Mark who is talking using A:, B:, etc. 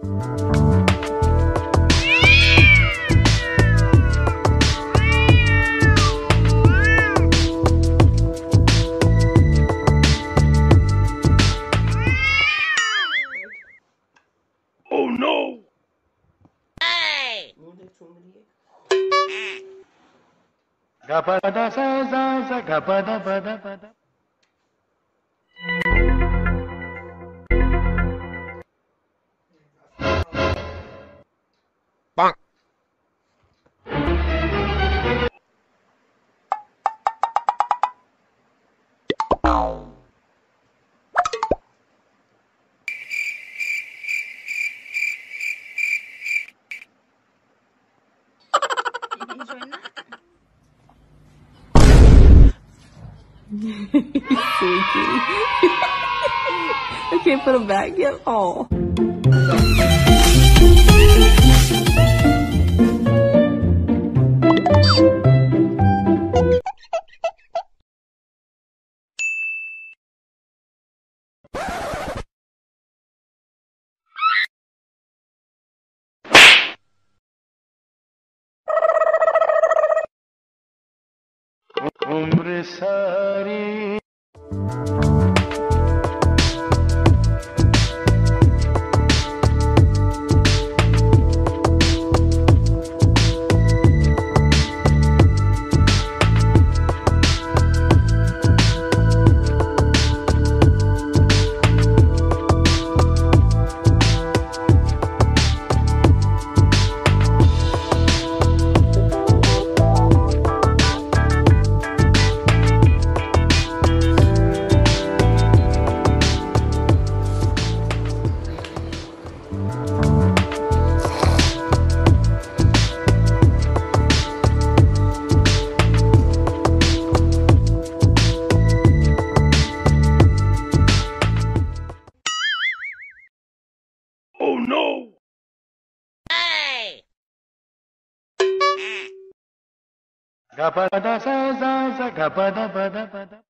A: Oh no!
B: Hey!
A: Gapada sa sa sa gapada pada pada. Bonk.
C: Silly kitty. I can't put him back yet. Oh.
A: उम्र सारी Oh no!
B: Hey!
A: Gapada sa sa sa gapada pada pada.